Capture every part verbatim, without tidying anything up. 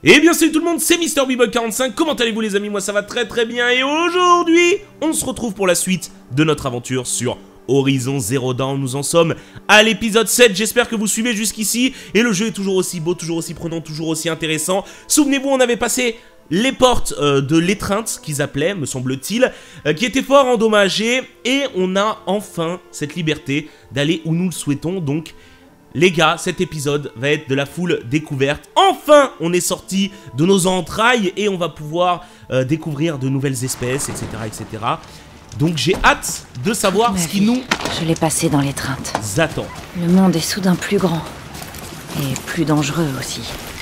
Et bien salut tout le monde, c'est MrBboy quarante-cinq, comment allez-vous les amis? Moi ça va très très bien et aujourd'hui, on se retrouve pour la suite de notre aventure sur Horizon Zero Dawn. Nous en sommes à l'épisode sept, j'espère que vous suivez jusqu'ici et le jeu est toujours aussi beau, toujours aussi prenant, toujours aussi intéressant. Souvenez-vous, on avait passé les portes euh, de l'étreinte qu'ils appelaient, me semble-t-il, euh, qui étaient fort endommagées et on a enfin cette liberté d'aller où nous le souhaitons. Donc les gars, cet épisode va être de la full découverte. Enfin, on est sorti de nos entrailles et on va pouvoir euh, découvrir de nouvelles espèces, et cetera, et cetera. Donc j'ai hâte de savoir Ma ce qui vie, nous Je l'ai passé dans l'étreinte. attend. Le monde est soudain plus grand. Et plus dangereux aussi.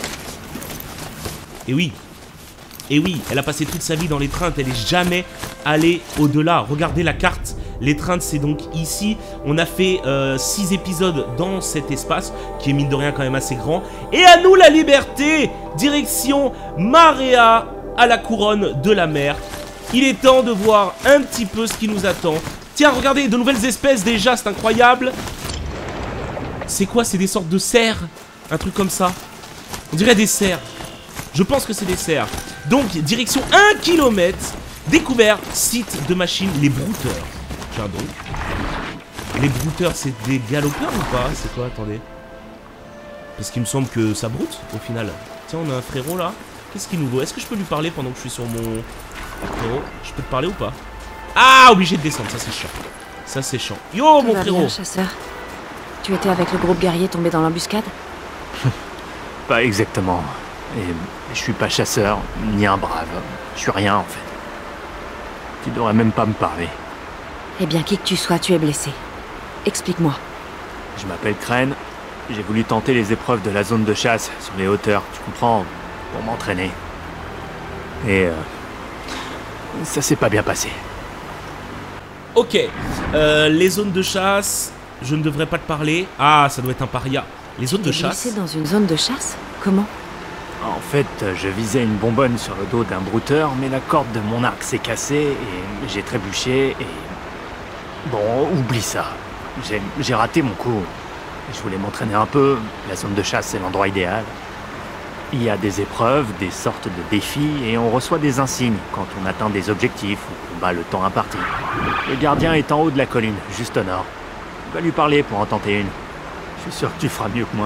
Et oui, et oui, elle a passé toute sa vie dans l'étreinte, elle n'est jamais allée au-delà. Regardez la carte, l'étreinte c'est donc ici. On a fait six euh, épisodes dans cet espace, qui est mine de rien quand même assez grand. Et à nous la liberté, direction Marea, à la couronne de la mer. Il est temps de voir un petit peu ce qui nous attend. Tiens, regardez, de nouvelles espèces déjà, c'est incroyable. C'est quoi? C'est des sortes de cerfs? Un truc comme ça. On dirait des cerfs. Je pense que c'est des cerfs. Donc, direction un kilomètre. Découvert, site de machines, les brouteurs. Tiens donc. Les brouteurs, c'est des galopeurs ou pas? C'est quoi? Attendez. Parce qu'il me semble que ça broute, au final. Tiens, on a un frérot là. Qu'est-ce qu'il nous vaut? Est-ce que je peux lui parler pendant que je suis sur mon... frérot, je peux te parler ou pas? Ah, obligé de descendre, ça c'est chiant. Ça c'est chiant. Yo, Tout mon va frérot. bien, chasseur. Tu étais avec le groupe guerrier tombé dans l'embuscade? Pas exactement. Et je suis pas chasseur, ni un brave. Je suis rien en fait. Tu devrais même pas me parler. Eh bien, qui que tu sois, tu es blessé. Explique-moi. Je m'appelle Crane. J'ai voulu tenter les épreuves de la zone de chasse sur les hauteurs, tu comprends, pour m'entraîner. Et euh, ça s'est pas bien passé. Ok, euh, les zones de chasse, je ne devrais pas te parler. Ah, ça doit être un paria. Les zones de T'es chasse. blessé dans une zone de chasse? Comment? En fait, je visais une bonbonne sur le dos d'un brouteur, mais la corde de mon arc s'est cassée et j'ai trébuché et... Bon, oublie ça. J'ai j'ai raté mon coup. Je voulais m'entraîner un peu. La zone de chasse, c'est l'endroit idéal. Il y a des épreuves, des sortes de défis, et on reçoit des insignes quand on atteint des objectifs ou qu'on bat le temps imparti. Le gardien est en haut de la colline, juste au nord. Tu vas lui parler pour en tenter une. Je suis sûr que tu feras mieux que moi.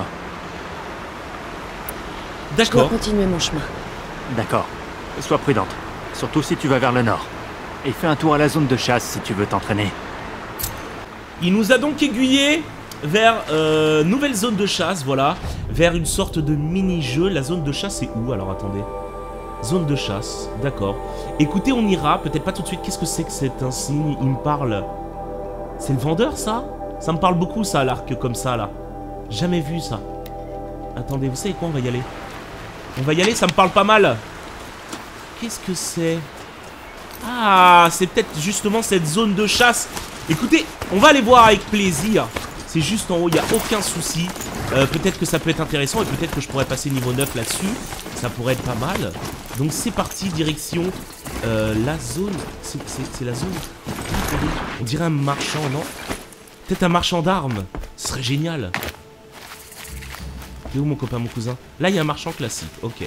Je dois D'accord. continuer mon chemin. D'accord. Sois prudente. Surtout si tu vas vers le nord. Et fais un tour à la zone de chasse si tu veux t'entraîner. Il nous a donc aiguillé vers euh, nouvelle zone de chasse, voilà. Vers une sorte de mini-jeu. La zone de chasse c'est où? Alors attendez. Zone de chasse, d'accord. Écoutez, on ira, peut-être pas tout de suite. Qu'est-ce que c'est que cet insigne? Il me parle. C'est le vendeur ça? Ça me parle beaucoup ça, l'arc comme ça là. Jamais vu ça. Attendez, vous savez quoi? On va y aller. On va y aller, ça me parle pas mal. Qu'est-ce que c'est? Ah, c'est peut-être justement cette zone de chasse. Écoutez, on va aller voir avec plaisir. C'est juste en haut, il n'y a aucun souci. Euh, peut-être que ça peut être intéressant et peut-être que je pourrais passer niveau neuf là-dessus. Ça pourrait être pas mal. Donc c'est parti, direction euh, la zone. C'est la zone. On dirait un marchand, non? Peut-être un marchand d'armes. Ce serait génial. Il est où mon copain, mon cousin? Là, il y a un marchand classique. Ok.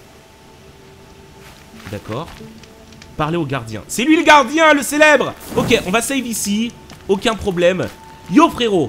D'accord. Parler au gardien. C'est lui le gardien, le célèbre! Ok, on va save ici. Aucun problème. Yo, frérot!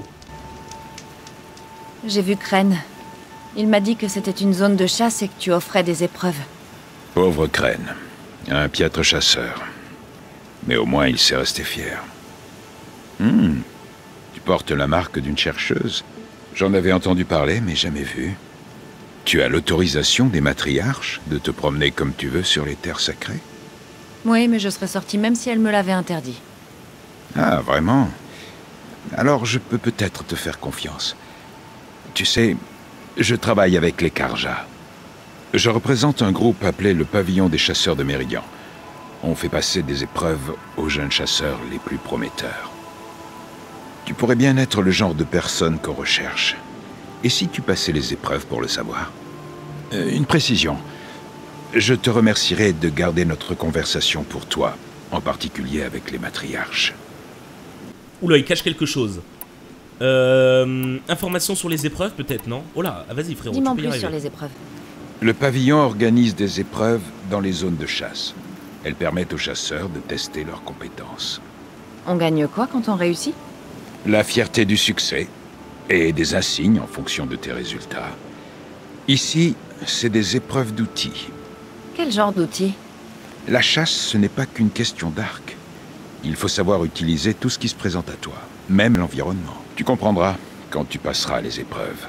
J'ai vu Crane. Il m'a dit que c'était une zone de chasse et que tu offrais des épreuves. Pauvre Crane, un piètre chasseur. Mais au moins il s'est resté fier. Hmm, tu portes la marque d'une chercheuse. J'en avais entendu parler, mais jamais vu. Tu as l'autorisation des matriarches de te promener comme tu veux sur les terres sacrées? Oui, mais je serais sortie même si elle me l'avait interdit. Ah, vraiment? Alors je peux peut-être te faire confiance. Tu sais, je travaille avec les Carja. Je représente un groupe appelé le Pavillon des chasseurs de Méridian. On fait passer des épreuves aux jeunes chasseurs les plus prometteurs. Tu pourrais bien être le genre de personne qu'on recherche. Et si tu passais les épreuves pour le savoir? euh, Une précision. Je te remercierai de garder notre conversation pour toi, en particulier avec les matriarches. Oula, il cache quelque chose. Euh, information sur les épreuves, peut-être, non? Oh là, vas-y frérot, tu Dis-moi peux y plus arriver. sur les épreuves. Le pavillon organise des épreuves dans les zones de chasse. Elles permettent aux chasseurs de tester leurs compétences. On gagne quoi quand on réussit? La fierté du succès et des insignes en fonction de tes résultats. Ici, c'est des épreuves d'outils. Quel genre d'outils? La chasse, ce n'est pas qu'une question d'arc. Il faut savoir utiliser tout ce qui se présente à toi, même l'environnement. Tu comprendras quand tu passeras les épreuves.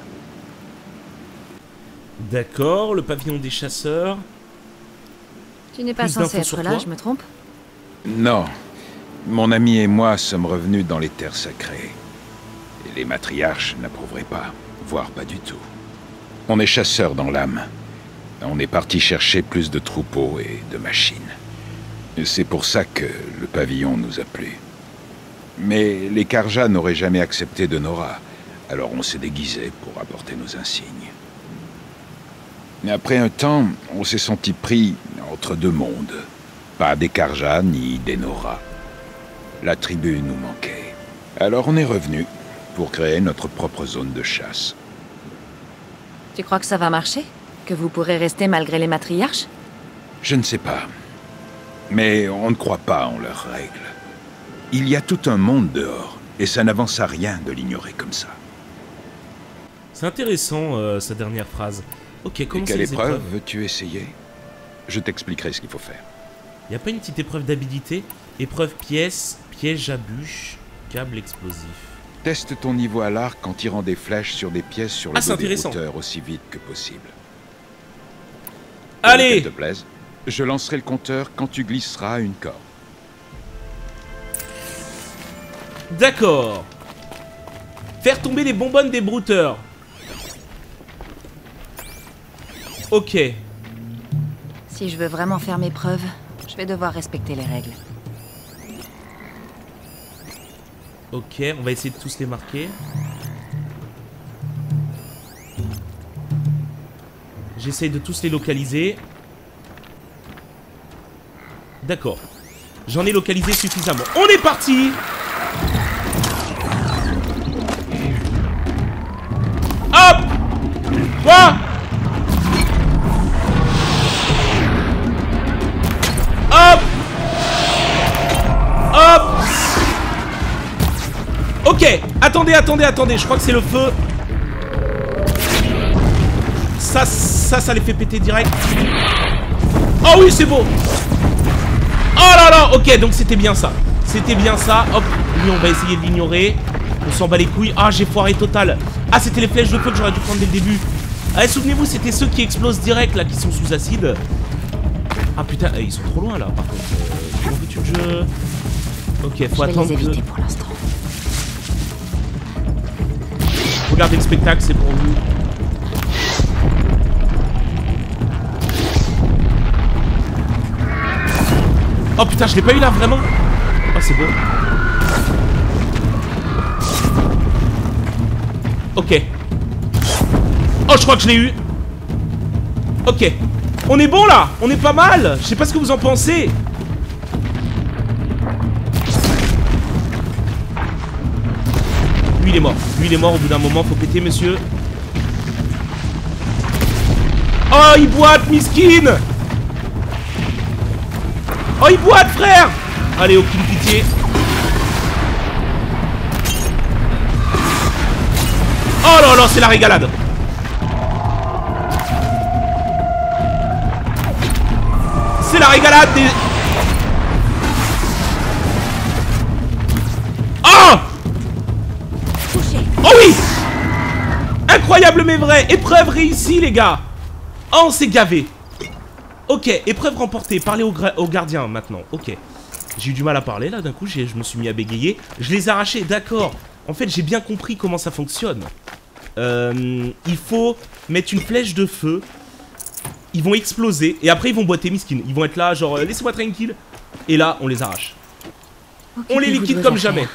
D'accord, le pavillon des chasseurs. Tu n'es pas Plus censé d'infos sur être là, toi je me trompe? Non. Mon ami et moi sommes revenus dans les terres sacrées. Et les matriarches n'approuveraient pas, voire pas du tout. On est chasseurs dans l'âme. On est parti chercher plus de troupeaux et de machines. C'est pour ça que le pavillon nous a plu. Mais les Carja n'auraient jamais accepté de Nora, alors on s'est déguisé pour apporter nos insignes. Mais après un temps, on s'est senti pris entre deux mondes. Pas des Carja ni des Nora. La tribu nous manquait. Alors on est revenu pour créer notre propre zone de chasse. Tu crois que ça va marcher? Que vous pourrez rester malgré les matriarches? Je ne sais pas. Mais on ne croit pas en leurs règles. Il y a tout un monde dehors, et ça n'avance à rien de l'ignorer comme ça. C'est intéressant, euh, sa dernière phrase. Ok, comment et c'est quelle les épreuve épreuves? veux-tu essayer? Je t'expliquerai ce qu'il faut faire. Y a pas une petite épreuve d'habilité? Épreuve pièce, piège à bûche, câble explosif. Teste ton niveau à l'arc en tirant des flèches sur des pièces sur le Ah, c'est dos des intéressant. routeurs aussi vite que possible. Allez! Pour que te plaise, je lancerai le compteur quand tu glisseras une corde. D'accord. Faire tomber les bonbonnes des brouteurs. Ok. Si je veux vraiment faire mes preuves, je vais devoir respecter les règles. Ok, on va essayer de tous les marquer. J'essaye de tous les localiser. D'accord. J'en ai localisé suffisamment. On est parti! Hop! Quoi? Hop! Hop! Ok, attendez, attendez, attendez, je crois que c'est le feu. Ça, ça, ça les fait péter direct. Oh oui, c'est beau. Oh là là, ok, donc c'était bien ça. C'était bien ça, hop, lui on va essayer de l'ignorer. On s'en bat les couilles, ah j'ai foiré total. Ah c'était les flèches de feu que j'aurais dû prendre dès le début. Allez, souvenez-vous, c'était ceux qui explosent direct là, qui sont sous acide. Ah putain, ils sont trop loin là par contre. Euh, comment veux-tu que je... Ok, faut Je vais attendre les éviter que... pour l'instant. Regardez le spectacle, c'est pour vous. Oh putain, je l'ai pas eu là, vraiment. Oh, c'est beau. Ok. Oh, je crois que je l'ai eu. Ok. On est bon là. On est pas mal. Je sais pas ce que vous en pensez. Lui, il est mort. Lui, il est mort au bout d'un moment. Faut péter, monsieur. Oh, il boite, miskin. Oh, il boite, frère. Allez, aucune pitié. Oh là là, c'est la régalade. C'est la régalade des... Oh! Oh oui! Incroyable mais vrai. Épreuve réussie, les gars. Oh, on s'est gavé. Ok, épreuve remportée. Parlez au, au gardien maintenant. Ok. J'ai eu du mal à parler là, d'un coup, je me suis mis à bégayer. Je les ai arrachés, d'accord. En fait, j'ai bien compris comment ça fonctionne. Euh, il faut mettre une flèche de feu. Ils vont exploser. Et après, ils vont boiter, miskin. Ils vont être là, genre, euh, laissez-moi tranquille. Et là, on les arrache. On les liquide comme jamais.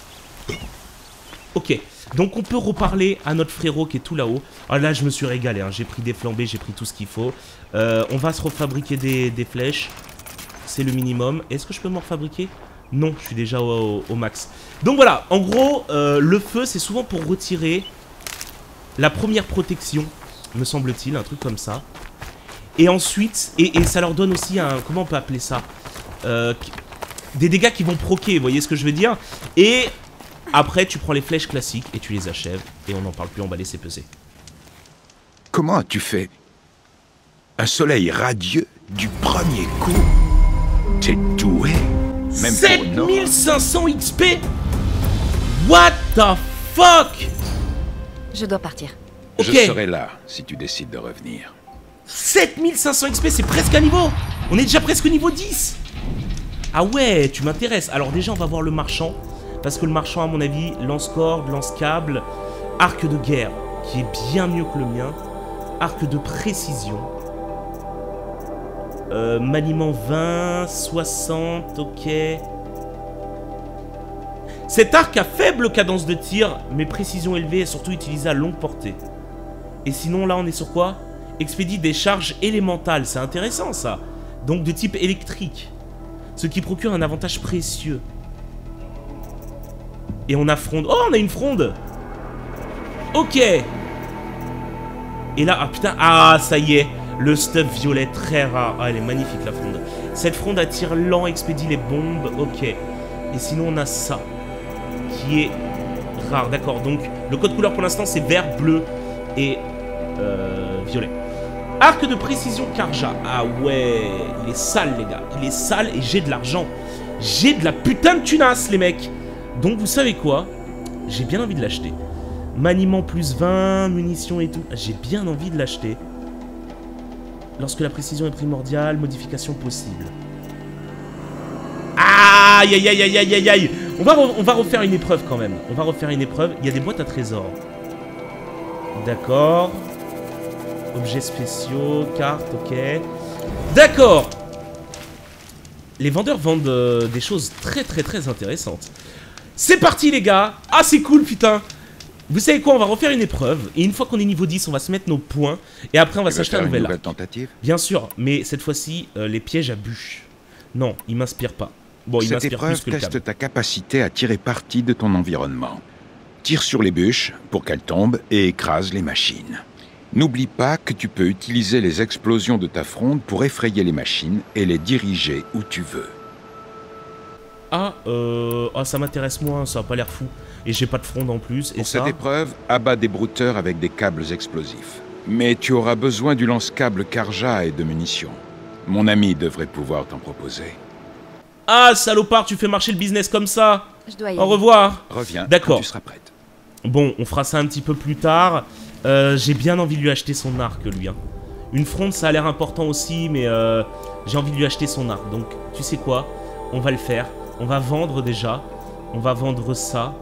Ok. Donc, on peut reparler à notre frérot qui est tout là-haut. Ah là, je me suis régalé. Hein. J'ai pris des flambées, j'ai pris tout ce qu'il faut. Euh, on va se refabriquer des, des flèches. C'est le minimum. Est-ce que je peux m'en refabriquer? Non, je suis déjà au, au, au max. Donc voilà, en gros, euh, le feu, c'est souvent pour retirer la première protection, me semble-t-il, un truc comme ça. Et ensuite, et, et ça leur donne aussi un... Comment on peut appeler ça euh, des dégâts qui vont proquer, vous voyez ce que je veux dire? Et après, tu prends les flèches classiques et tu les achèves. Et on n'en parle plus, on va laisser peser. Comment as-tu fait? Un soleil radieux du premier coup. T'es doué. Même sept mille cinq cents X P. What the fuck? Je dois partir. Ok. Je serai là si tu décides de revenir. sept mille cinq cents X P, c'est presque un niveau. On est déjà presque au niveau dix. Ah ouais, tu m'intéresses. Alors déjà, on va voir le marchand. Parce que le marchand, à mon avis, lance-corde, lance-câble, arc de guerre, qui est bien mieux que le mien. Arc de précision. Euh, maniement vingt, soixante, ok. Cet arc a faible cadence de tir, mais précision élevée et surtout utilisé à longue portée. Et sinon, là, on est sur quoi? Expédie des charges élémentales, c'est intéressant ça. Donc de type électrique. Ce qui procure un avantage précieux. Et on a fronde. Oh, on a une fronde. Ok. Et là, ah putain, ah ça y est. Le stuff violet très rare. Ah, elle est magnifique la fronde. Cette fronde attire lent, expédie les bombes. Ok. Et sinon, on a ça. Qui est rare. D'accord. Donc, le code couleur pour l'instant, c'est vert, bleu et euh, violet. Arc de précision Karja. Ah ouais. Il est sale, les gars. Il est sale et j'ai de l'argent. J'ai de la putain de tunasse, les mecs. Donc, vous savez quoi? J'ai bien envie de l'acheter. Maniement plus vingt, munitions et tout. J'ai bien envie de l'acheter. Lorsque la précision est primordiale, modification possible. Aïe, aïe, aïe, aïe, aïe, aïe, aïe. On va, on va refaire une épreuve quand même. On va refaire une épreuve. Il y a des boîtes à trésors. D'accord. Objets spéciaux, cartes, ok. D'accord. Les vendeurs vendent euh, des choses très, très, très intéressantes. C'est parti, les gars. Ah, c'est cool, putain. Vous savez quoi, on va refaire une épreuve. Et une fois qu'on est niveau dix, on va se mettre nos points. Et après, on va s'acheter un nouvel arc. Nouvelle tentative. Bien sûr, mais cette fois-ci, euh, les pièges à bûche. Non, ils m'inspirent pas. Bon, ils m'inspirent plus que le câble. Cette épreuve teste ta capacité à tirer parti de ton environnement. Tire sur les bûches pour qu'elles tombent et écrase les machines. N'oublie pas que tu peux utiliser les explosions de ta fronde pour effrayer les machines et les diriger où tu veux. Ah, euh... ah, ça m'intéresse moins, ça a pas l'air fou. Et j'ai pas de fronde en plus, et Pour ça... cette épreuve, abat des brouteurs avec des câbles explosifs. Mais tu auras besoin du lance-câble Karja et de munitions. Mon ami devrait pouvoir t'en proposer. Ah, salopard, tu fais marcher le business comme ça. Je dois y Au aller. revoir. Reviens D'accord. quand tu seras prête. Bon, on fera ça un petit peu plus tard. Euh, j'ai bien envie de lui acheter son arc, lui. Hein. Une fronde, ça a l'air important aussi, mais euh, j'ai envie de lui acheter son arc. Donc, tu sais quoi? On va le faire. On va vendre déjà. On va vendre ça.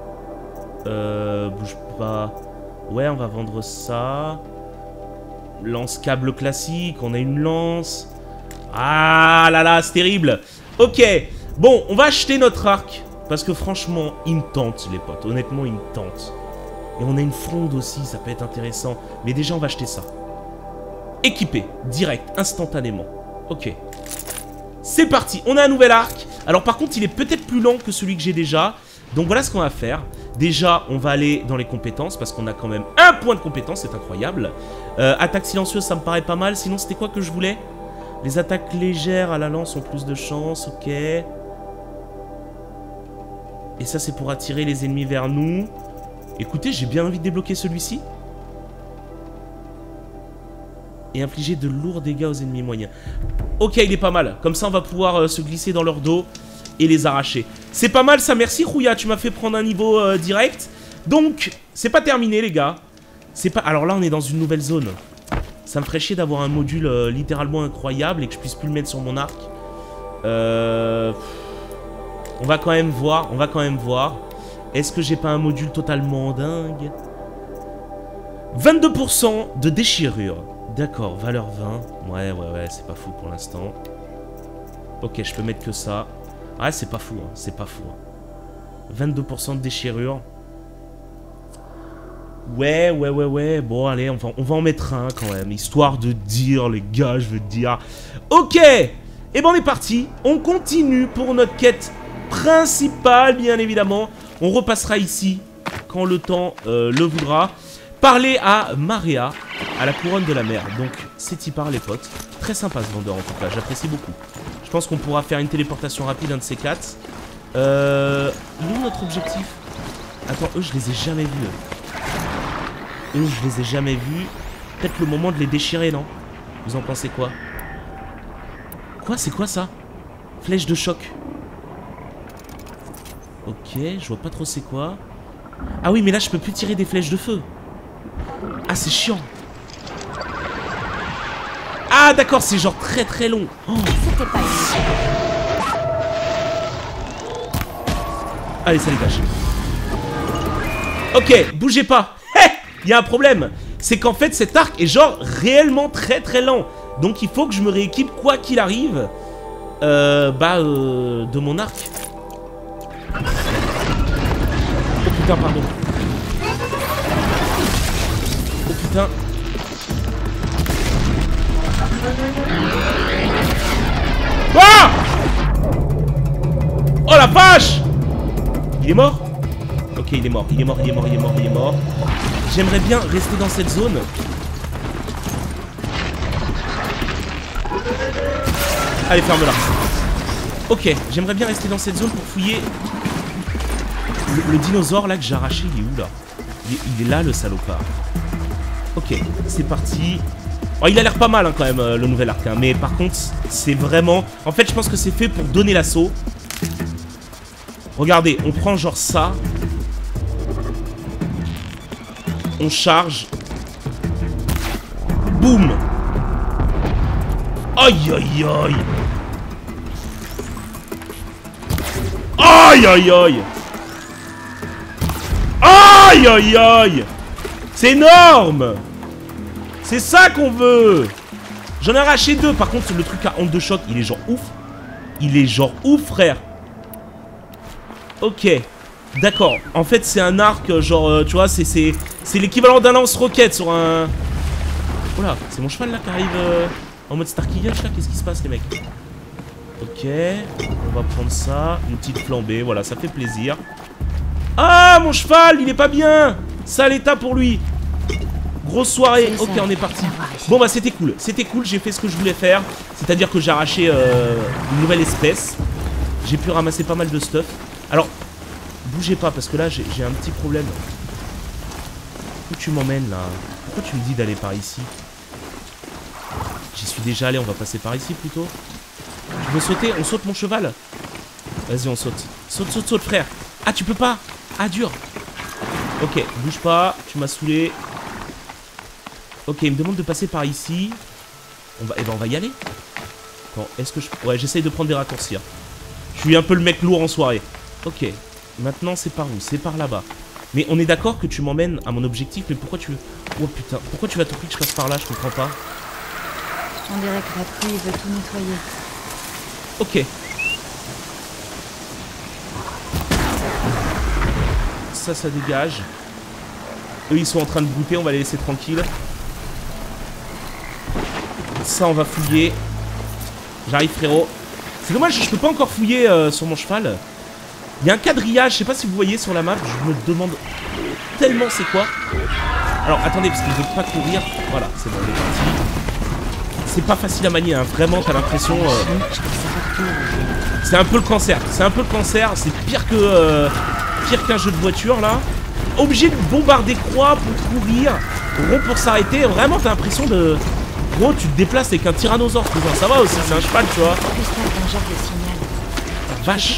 Euh, bouge pas. Ouais, on va vendre ça. Lance-câble classique. On a une lance. Ah là là, c'est terrible. Ok. Bon, on va acheter notre arc. Parce que franchement, il me tente, les potes. Honnêtement, il me tente. Et on a une fronde aussi, ça peut être intéressant. Mais déjà, on va acheter ça. Équipé, direct, instantanément. Ok. C'est parti, on a un nouvel arc. Alors par contre, il est peut-être plus lent que celui que j'ai déjà. Donc voilà ce qu'on va faire. Déjà, on va aller dans les compétences, parce qu'on a quand même un point de compétence, c'est incroyable. Euh, attaque silencieuse, ça me paraît pas mal. Sinon, c'était quoi que je voulais? Les attaques légères à la lance ont plus de chance, ok. Et ça, c'est pour attirer les ennemis vers nous. Écoutez, j'ai bien envie de débloquer celui-ci. Et infliger de lourds dégâts aux ennemis moyens. Ok, il est pas mal. Comme ça, on va pouvoir euh, se glisser dans leur dos et les arracher. C'est pas mal ça, merci Rouya, tu m'as fait prendre un niveau euh, direct. Donc, c'est pas terminé les gars. C'est pas. Alors là, on est dans une nouvelle zone. Ça me ferait chier d'avoir un module euh, littéralement incroyable et que je puisse plus le mettre sur mon arc. Euh... On va quand même voir, on va quand même voir. Est-ce que j'ai pas un module totalement dingue? vingt-deux pour cent de déchirure. D'accord, valeur vingt. Ouais, ouais, ouais, c'est pas fou pour l'instant. Ok, je peux mettre que ça. Ouais, c'est pas fou, hein, c'est pas fou. Hein. vingt-deux pour cent de déchirure. Ouais, ouais, ouais, ouais. Bon, allez, on va, on va en mettre un quand même. Histoire de dire, les gars, je veux dire. Ok. Et ben, on est parti. On continue pour notre quête principale, bien évidemment. On repassera ici quand le temps euh, le voudra. Parler à Maria. à la couronne de la mer. Donc, c'est y par les potes. Très sympa ce vendeur en tout cas, j'apprécie beaucoup. Je pense qu'on pourra faire une téléportation rapide, un de ces quatre. Euh... Il est où notre objectif? Attends, eux, je les ai jamais vus. Eux, eux je les ai jamais vus. Peut-être le moment de les déchirer, non? Vous en pensez quoi? Quoi? C'est quoi ça? Flèche de choc. Ok, je vois pas trop c'est quoi. Ah oui, mais là, je peux plus tirer des flèches de feu. Ah, c'est chiant. Ah, d'accord, c'est genre très très long. Oh. C'était pas évident. Allez, ça dégage. Ok, bougez pas. Hé, il y a un problème. C'est qu'en fait, cet arc est genre réellement très très lent. Donc, il faut que je me rééquipe quoi qu'il arrive. Euh, bah, euh, de mon arc. Oh putain, pardon. Oh putain. Ah! Oh la vache! Il est mort? Ok, il est mort, il est mort, il est mort, il est mort, il est mort. J'aimerais bien rester dans cette zone. Allez, ferme-la. Ok, j'aimerais bien rester dans cette zone pour fouiller. Le, le dinosaure là que j'ai arraché, il est où là? il est, il est là, le salopard. Ok, c'est parti. Oh, il a l'air pas mal hein, quand même, euh, le nouvel arc. Hein. Mais par contre, c'est vraiment... En fait, je pense que c'est fait pour donner l'assaut. Regardez, on prend genre ça. On charge. Boum. Aïe, aïe, aïe. Aïe, aïe, aïe. Aïe, aïe, aïe. C'est énorme. C'est ça qu'on veut. J'en ai arraché deux. Par contre, le truc à onde de choc, il est genre ouf. Il est genre ouf, frère. Ok. D'accord. En fait, c'est un arc, genre, euh, tu vois, c'est c'est l'équivalent d'un lance-roquette sur un... Oula, c'est mon cheval, là, qui arrive euh, en mode Starkey Hutch, là. Qu'est-ce qui se passe, les mecs? Ok. On va prendre ça. Une petite flambée. Voilà, ça fait plaisir. Ah, mon cheval, il est pas bien. Sale état pour lui. Grosse soirée. Ok, on est parti. Bon, bah, c'était cool. C'était cool, j'ai fait ce que je voulais faire. C'est-à-dire que j'ai arraché euh, une nouvelle espèce. J'ai pu ramasser pas mal de stuff. Alors, bougez pas, parce que là, j'ai un petit problème. Où tu m'emmènes, là? Pourquoi tu me dis d'aller par ici? J'y suis déjà allé, on va passer par ici, plutôt. Tu veux sauter? On saute, mon cheval? Vas-y, on saute. Saute, saute, saute, frère. Ah, tu peux pas? Ah, dur. Ok, bouge pas. Tu m'as saoulé. Ok, il me demande de passer par ici. On va... Eh ben, on va y aller. Attends, est-ce que je... Ouais, j'essaye de prendre des raccourcis. Hein. Je suis un peu le mec lourd en soirée. Ok. Maintenant, c'est par où? C'est par là-bas. Mais on est d'accord que tu m'emmènes à mon objectif, mais pourquoi tu veux... Oh putain, pourquoi tu vas tout prix que je passe par là? Je comprends pas. On dirait que la pluie veut tout nettoyer. Ok. Ça, ça dégage. Eux, ils sont en train de brouter, on va les laisser tranquilles. Ça, on va fouiller. J'arrive, frérot. C'est dommage, je peux pas encore fouiller euh, sur mon cheval. Il y a un quadrillage, je sais pas si vous voyez sur la map, je me demande tellement c'est quoi. Alors, attendez, parce qu'il veut pas courir. Voilà, c'est bon, on est parti. C'est pas facile à manier, hein. Vraiment, t'as l'impression... Euh... C'est un peu le cancer, c'est un peu le cancer, c'est pire que... Euh... Pire qu'un jeu de voiture, là. Obligé de bombarder croix pour courir, rond pour s'arrêter. Vraiment, t'as l'impression de... Gros, tu te déplaces avec un tyrannosaure, cousin. Ça va aussi, c'est un cheval, tu vois. La vache.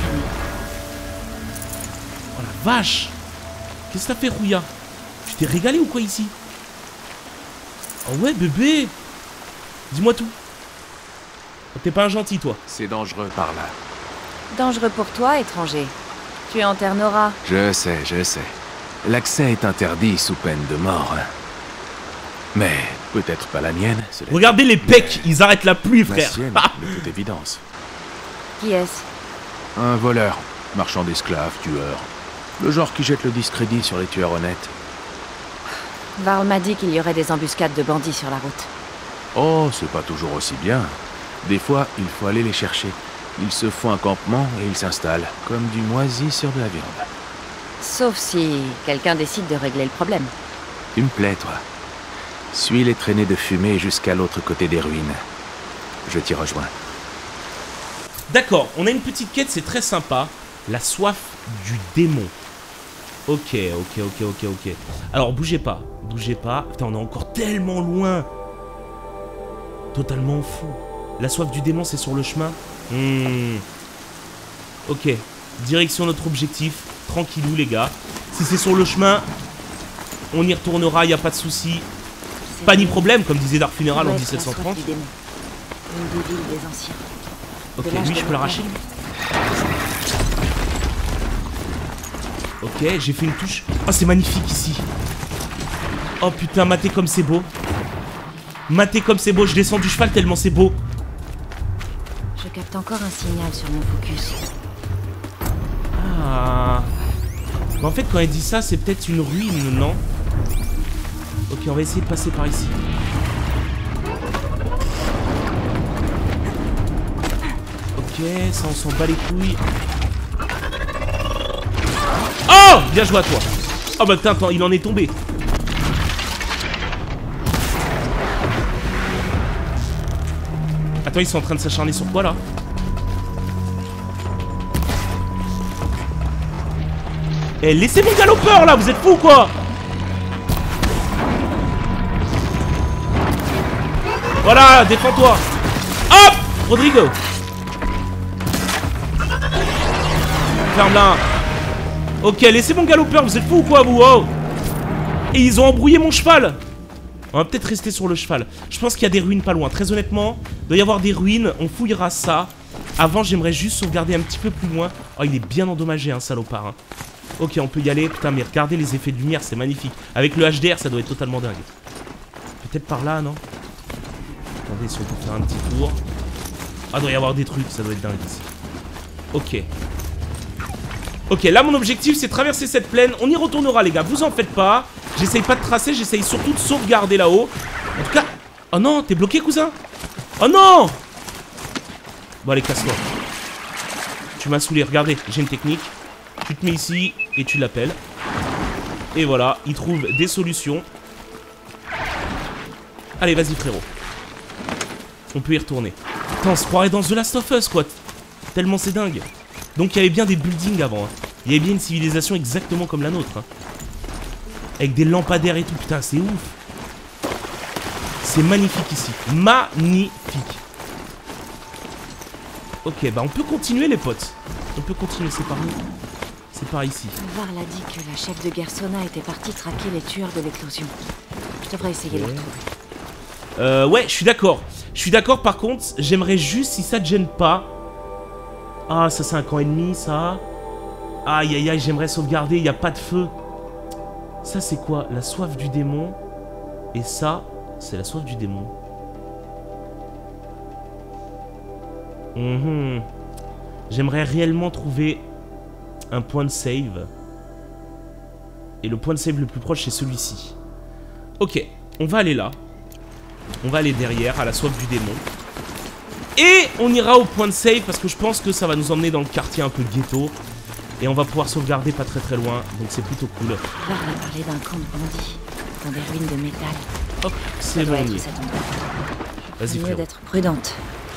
Oh la vache. Qu'est-ce que t'as fait, Rouya? Tu t'es régalé ou quoi, ici? Oh ouais, bébé. Dis-moi tout. T'es pas un gentil, toi. C'est dangereux par là. Dangereux pour toi, étranger. Tu es en Terre Nora. Je sais, je sais. L'accès est interdit sous peine de mort. Mais peut-être pas la mienne. Regardez les pecs, ils arrêtent la pluie, frère. La sienne, ah. de toute évidence. Qui est-ce? Un voleur, marchand d'esclaves, tueur. Le genre qui jette le discrédit sur les tueurs honnêtes. Varl m'a dit qu'il y aurait des embuscades de bandits sur la route. Oh, c'est pas toujours aussi bien. Des fois, il faut aller les chercher. Ils se font un campement et ils s'installent, comme du moisi sur de la viande. Sauf si quelqu'un décide de régler le problème. Tu me plais, toi. Suis les traînées de fumée jusqu'à l'autre côté des ruines. Je t'y rejoins. D'accord, on a une petite quête, c'est très sympa. La soif du démon. Ok, ok, ok, ok, ok. Alors, bougez pas, bougez pas. Putain, on est encore tellement loin. Totalement fou. La soif du démon, c'est sur le chemin. Hmm. Ok, direction notre objectif. Tranquillou, les gars. Si c'est sur le chemin, on y retournera, y a pas de souci. Pas ni problème, comme disait Dark Funeral en dix-sept cent trente. Une des villes des anciens. Ok, lui, je peux l'arracher. Ok, j'ai fait une touche. Oh, c'est magnifique ici. Oh putain, matez comme c'est beau. Matez comme c'est beau, je descends du cheval tellement c'est beau. Je capte encore un signal sur mon focus. Ah. Mais en fait, quand elle dit ça, c'est peut-être une ruine, non? Ok, on va essayer de passer par ici. Ok, ça on s'en bat les couilles. Oh! Bien joué à toi. Oh bah putain, attends, il en est tombé. Attends, ils sont en train de s'acharner sur quoi là? Eh, laissez mon galopeur là, vous êtes fous quoi? Voilà, défends-toi. Hop, Rodrigo. Ferme-la. Ok, laissez mon galopeur, vous êtes fous ou quoi vous? Oh. Et ils ont embrouillé mon cheval. On va peut-être rester sur le cheval. Je pense qu'il y a des ruines pas loin. Très honnêtement, il doit y avoir des ruines. On fouillera ça. Avant, j'aimerais juste sauvegarder un petit peu plus loin. Oh, il est bien endommagé, hein, salopard. Hein. Ok, on peut y aller. Putain, mais regardez les effets de lumière, c'est magnifique. Avec le H D R, ça doit être totalement dingue. Peut-être par là, non? Attendez, si on peut faire un petit tour. Ah, il doit y avoir des trucs, ça doit être dingue ici. Ok. Ok, là, mon objectif, c'est traverser cette plaine. On y retournera, les gars, vous en faites pas. J'essaye pas de tracer, j'essaye surtout de sauvegarder là-haut. En tout cas... Oh non, t'es bloqué, cousin? Oh non! Bon, allez, casse-toi. Tu m'as saoulé, regardez, j'ai une technique. Tu te mets ici et tu l'appelles. Et voilà, il trouve des solutions. Allez, vas-y, frérot. On peut y retourner. Putain, on se croirait dans The Last of Us, quoi. Tellement c'est dingue. Donc, il y avait bien des buildings avant. Hein. Il y avait bien une civilisation exactement comme la nôtre. Hein. Avec des lampadaires et tout. Putain, c'est ouf. C'est magnifique ici. Magnifique. Ok, bah on peut continuer, les potes. On peut continuer, c'est par où? C'est par ici. Varl a dit que la chef de Gersona était partie traquer les tueurs de l'éclosion. Je devrais essayer de le retrouver. Euh, ouais, je suis d'accord. Je suis d'accord, par contre, j'aimerais juste, si ça te gêne pas... Ah, ça c'est un camp ennemi, ça. Aïe, aïe, aïe, j'aimerais sauvegarder, il n'y a pas de feu. Ça c'est quoi? La soif du démon. Et ça, c'est la soif du démon. Mmh. J'aimerais réellement trouver un point de save. Et le point de save le plus proche, c'est celui-ci. Ok, on va aller là. On va aller derrière, à la soif du démon. Et on ira au point de save, parce que je pense que ça va nous emmener dans le quartier un peu ghetto. Et on va pouvoir sauvegarder pas très très loin, donc c'est plutôt cool. Varl a parlé d'un camp de bandits, dans des ruines de métal. Hop, c'est bon. Vas-y, mieux frérot. d'être prudente.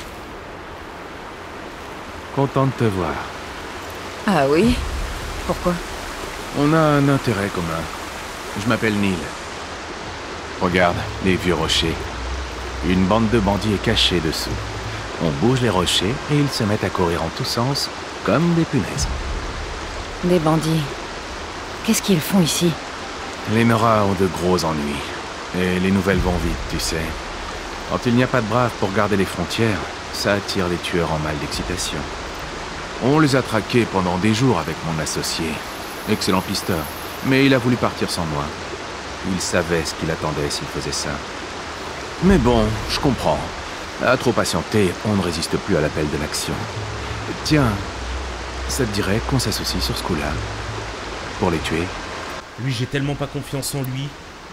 Content de te voir. Ah oui? Pourquoi? On a un intérêt commun. Je m'appelle Neil. Regarde, les vieux rochers. Une bande de bandits est cachée dessous. On bouge les rochers et ils se mettent à courir en tous sens, comme des punaises. Des bandits. Qu'est-ce qu'ils font ici? Les Nora ont de gros ennuis. Et les nouvelles vont vite, tu sais. Quand il n'y a pas de braves pour garder les frontières, ça attire les tueurs en mal d'excitation. On les a traqués pendant des jours avec mon associé. Excellent pisteur. Mais il a voulu partir sans moi. Il savait ce qu'il attendait s'il faisait ça. Mais bon, je comprends. À trop patienter, on ne résiste plus à l'appel de l'action. Tiens, ça te dirait qu'on s'associe sur ce coup-là? Pour les tuer? Lui, j'ai tellement pas confiance en lui.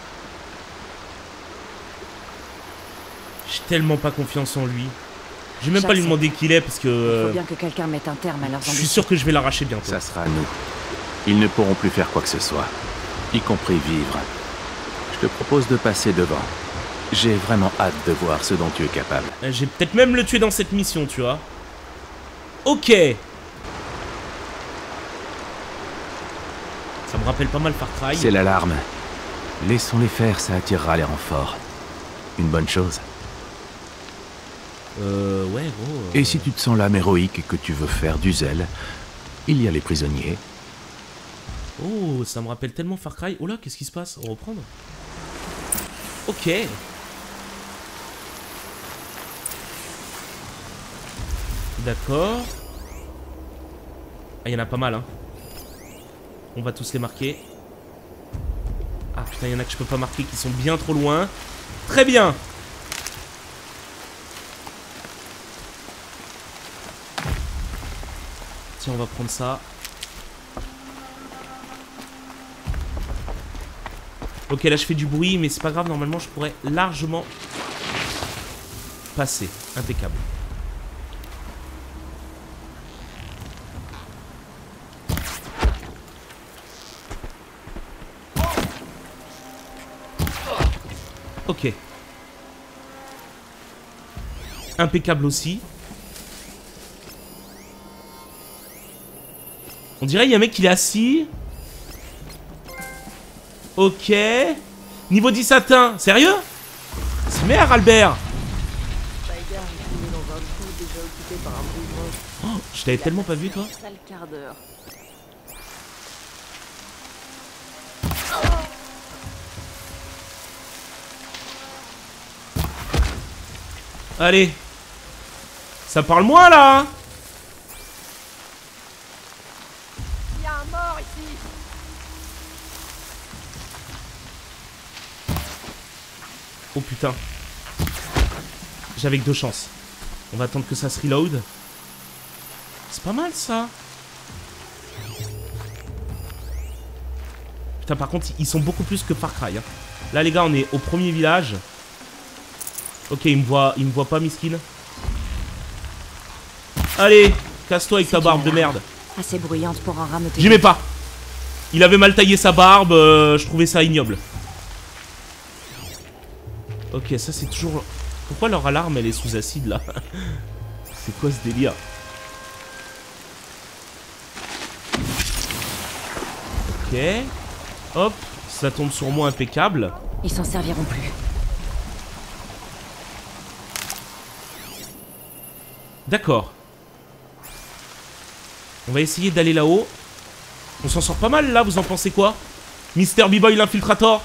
J'ai tellement pas confiance en lui. Je vais même pas lui demander qui il est parce que... Il faut bien que quelqu'un mette un terme à leurs ambitions. Je suis sûr que je vais l'arracher bientôt. Ça sera à nous. Ils ne pourront plus faire quoi que ce soit, y compris vivre. Je te propose de passer devant. J'ai vraiment hâte de voir ce dont tu es capable. J'ai peut-être même le tuer dans cette mission, tu vois. Ok. Ça me rappelle pas mal Far Cry. C'est l'alarme. Laissons-les faire, ça attirera les renforts. Une bonne chose. Euh, ouais, gros. Euh... Et si tu te sens l'âme héroïque et que tu veux faire du zèle, il y a les prisonniers. Oh, ça me rappelle tellement Far Cry. Oh là, qu'est-ce qui se passe? Reprendre. Ok. D'accord. Ah, il y en a pas mal, hein. On va tous les marquer. Ah, putain, il y en a que je peux pas marquer qui sont bien trop loin. Très bien. Tiens, on va prendre ça. Ok, là je fais du bruit, mais c'est pas grave, normalement je pourrais largement passer. Impeccable. Ok. Impeccable aussi. On dirait qu'il y a un mec qui est assis. Ok. Niveau dix atteint. Sérieux? C'est merde, Albert. Oh, je t'avais tellement pas vu, toi. Allez. Ça parle moins, là. Il y a un mort ici. Oh putain. J'avais que deux chances. On va attendre que ça se reload. C'est pas mal ça. Putain, par contre, ils sont beaucoup plus que Far Cry. Hein. Là, les gars, on est au premier village. Ok, il me voit, il me voit pas, miskin. Allez, casse-toi avec ta barbe de merde. Assez bruyante pour en rameuter. J'aimais pas. Il avait mal taillé sa barbe, euh, je trouvais ça ignoble. Ok, ça c'est toujours... Pourquoi leur alarme elle est sous acide là? C'est quoi ce délire? Ok. Hop, ça tombe sur moi impeccable. Ils s'en serviront plus. D'accord. On va essayer d'aller là-haut. On s'en sort pas mal là, vous en pensez quoi? Mister B-Boy l'infiltrator.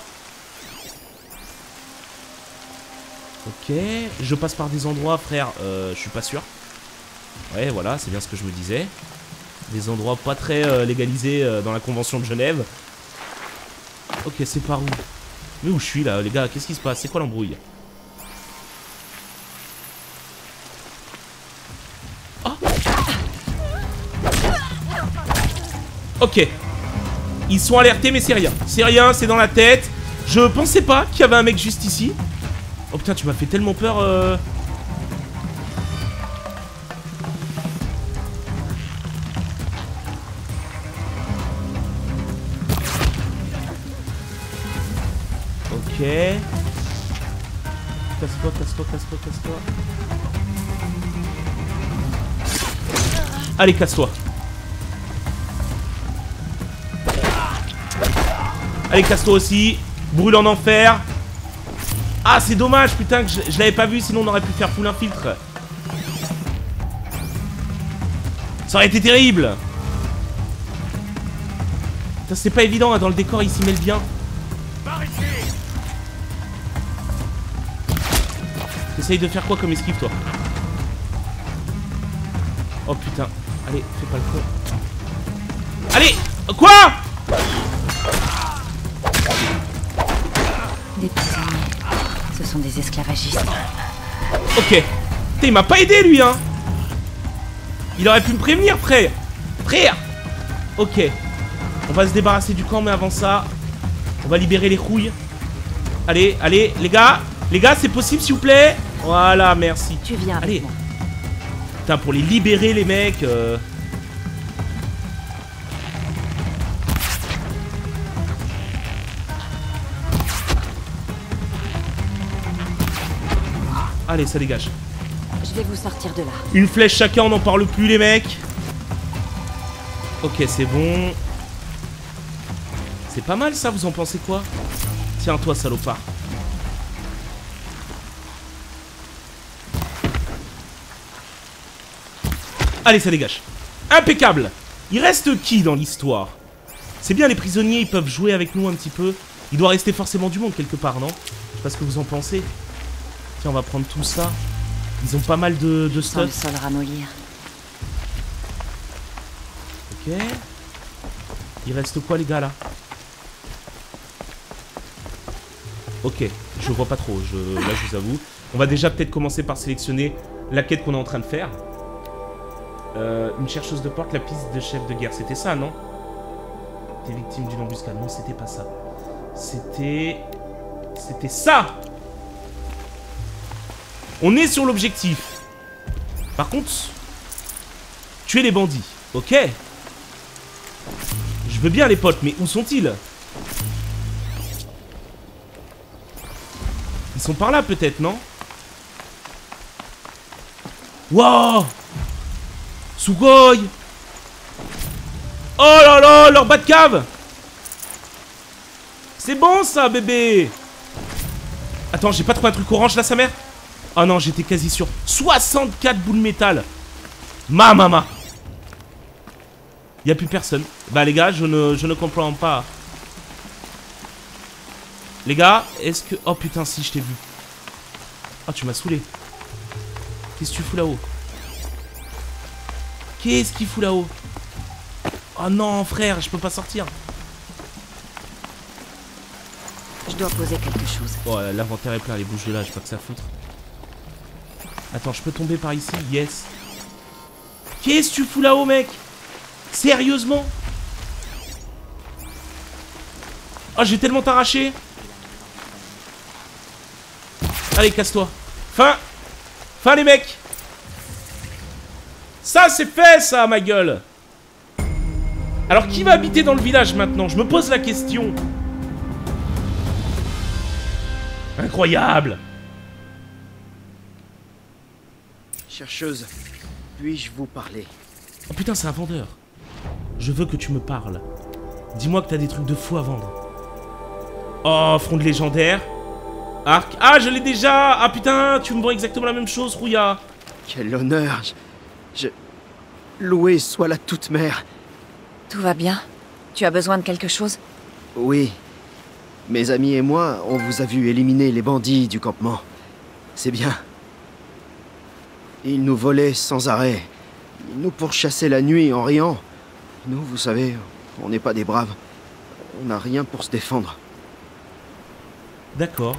Ok, je passe par des endroits, frère, euh, je suis pas sûr. Ouais, voilà, c'est bien ce que je me disais. Des endroits pas très euh, légalisés euh, dans la convention de Genève. Ok, c'est par où? Mais où je suis là, les gars? Qu'est-ce qui se passe? C'est quoi l'embrouille? Oh! Ok. Ils sont alertés, mais c'est rien. C'est rien, c'est dans la tête. Je pensais pas qu'il y avait un mec juste ici. Oh putain, tu m'as fait tellement peur. Euh... Ok. Casse-toi, casse-toi, casse-toi, casse-toi. Allez, casse-toi. Allez, casse-toi aussi. Brûle en enfer. Ah, c'est dommage, putain, que je, je l'avais pas vu, sinon on aurait pu faire full infiltre. Ça aurait été terrible. Putain, c'est pas évident, hein, dans le décor, il s'y mêle bien. T'essayes de faire quoi comme esquive, toi? Oh putain, allez, fais pas le con. Allez, quoi? Des prisonniers. Ce sont des esclavagistes. Ok. Putain, il m'a pas aidé, lui, hein. Il aurait pu me prévenir, frère. Frère. Ok. On va se débarrasser du camp, mais avant ça, on va libérer les rouilles. Allez, allez, les gars. Les gars, c'est possible, s'il vous plaît? Voilà, merci. Tu viens avec allez. moi. Putain, pour les libérer, les mecs... Euh... Allez, ça dégage. Je vais vous sortir de là. Une flèche chacun, on n'en parle plus, les mecs. Ok, c'est bon. C'est pas mal, ça, vous en pensez quoi? Tiens, toi, salopard. Allez, ça dégage. Impeccable. Il reste qui dans l'histoire? C'est bien, les prisonniers, ils peuvent jouer avec nous un petit peu. Il doit rester forcément du monde quelque part, non? Je sais pas ce que vous en pensez. Tiens, on va prendre tout ça. Ils ont pas mal de, de Sans le stuff. sol ramollir. Ok. Il reste quoi, les gars, là? Ok, je vois pas trop, je, là, je vous avoue. On va déjà peut-être commencer par sélectionner la quête qu'on est en train de faire. Euh, une chercheuse de porte, la piste de chef de guerre. C'était ça, non? T'es victime d'une embuscade. Non, c'était pas ça. C'était... C'était ça! On est sur l'objectif. Par contre... Tuer les bandits. Ok. Je veux bien, les potes, mais où sont-ils? Ils sont par là, peut-être, non? Wow! Sugoi! Oh là là, leur bas de cave! C'est bon ça, bébé! Attends, j'ai pas trouvé un truc orange là, sa mère? Oh non, j'étais quasi sûr. soixante-quatre boules de métal! Ma maman! Y'a plus personne. Bah les gars, je ne, je ne comprends pas. Les gars, est-ce que... Oh putain, si, je t'ai vu. Oh, tu m'as saoulé. Qu'est-ce que tu fous là-haut? Qu'est-ce qu'il fout là-haut? Oh non, frère, je peux pas sortir. Je dois poser quelque chose. Oh, l'inventaire est plein, les bouches de là, j'ai pas que ça à foutre. Attends, je peux tomber par ici? Yes. Qu'est-ce que tu fous là-haut, mec? Sérieusement? Oh, j'ai tellement t'arraché. Allez, casse-toi. Fin. Fin, les mecs. Ça, c'est fait, ça, ma gueule. Alors, qui va habiter dans le village maintenant? Je me pose la question. Incroyable. Chercheuse, puis-je vous parler? Oh putain, c'est un vendeur. Je veux que tu me parles. Dis-moi que t'as des trucs de fou à vendre. Oh, fronde légendaire. Arc. Ah, je l'ai déjà. Ah putain, tu me vends exactement la même chose, Rouya. Quel honneur. Je... je... Loué soit la toute-mère. Tout va bien? Tu as besoin de quelque chose? Oui. Mes amis et moi, on vous a vu éliminer les bandits du campement. C'est bien. Ils nous volaient sans arrêt. Ils nous pourchassaient la nuit en riant. Nous, vous savez, on n'est pas des braves. On n'a rien pour se défendre. D'accord.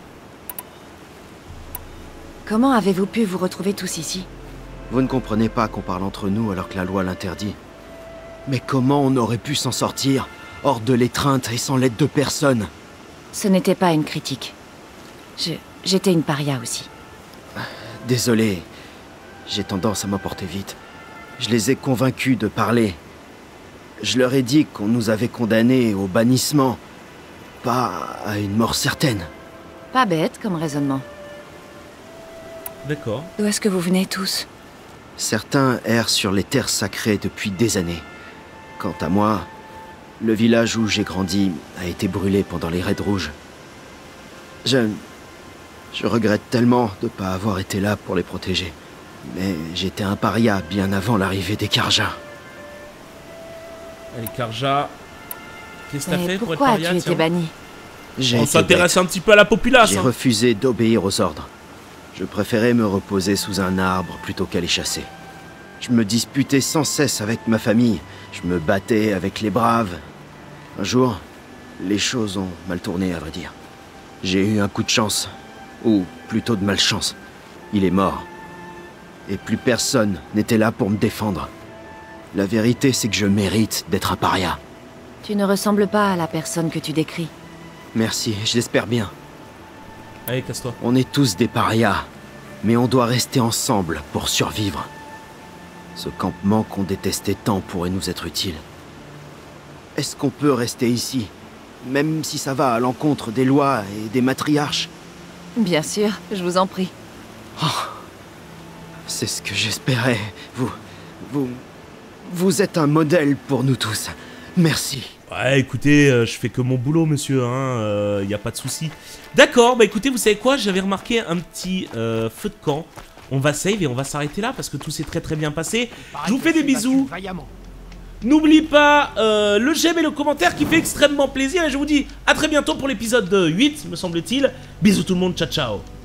Comment avez-vous pu vous retrouver tous ici? Vous ne comprenez pas qu'on parle entre nous alors que la loi l'interdit. Mais comment on aurait pu s'en sortir, hors de l'étreinte et sans l'aide de personne? Ce n'était pas une critique. Je... J'étais une paria aussi. Désolé. J'ai tendance à m'emporter vite. Je les ai convaincus de parler. Je leur ai dit qu'on nous avait condamnés au bannissement, pas à une mort certaine. Pas bête comme raisonnement. D'accord. D'où est-ce que vous venez tous? Certains errent sur les terres sacrées depuis des années. Quant à moi, le village où j'ai grandi a été brûlé pendant les raids rouges. Je... Je regrette tellement de ne pas avoir été là pour les protéger. Mais j'étais un paria bien avant l'arrivée des Carja. Allez, Carja. Qu'est-ce que t'as Mais fait pour être pourquoi paria, as-tu été tiens? banni? J'ai On été s'intéresse bête. un petit peu à la populace. J'ai Hein. refusé d'obéir aux ordres. Je préférais me reposer sous un arbre plutôt qu'aller chasser. Je me disputais sans cesse avec ma famille. Je me battais avec les braves. Un jour, les choses ont mal tourné, à vrai dire. J'ai eu un coup de chance. Ou plutôt de malchance. Il est mort. Et plus personne n'était là pour me défendre. La vérité, c'est que je mérite d'être un paria. Tu ne ressembles pas à la personne que tu décris. Merci, je l'espère bien. Allez, casse-toi. On est tous des parias, mais on doit rester ensemble pour survivre. Ce campement qu'on détestait tant pourrait nous être utile. Est-ce qu'on peut rester ici, même si ça va à l'encontre des lois et des matriarches? Bien sûr, je vous en prie. Oh, c'est ce que j'espérais. Vous... Vous... Vous êtes un modèle pour nous tous. Merci. Ouais, écoutez, euh, je fais que mon boulot, monsieur, hein, euh, y a pas de souci. D'accord, bah écoutez, vous savez quoi? J'avais remarqué un petit euh, feu de camp. On va save et on va s'arrêter là parce que tout s'est très très bien passé. Je vous fais des bisous. N'oublie pas euh, le j'aime et le commentaire qui fait extrêmement plaisir. Et je vous dis à très bientôt pour l'épisode huit, me semble-t-il. Bisous tout le monde, ciao ciao.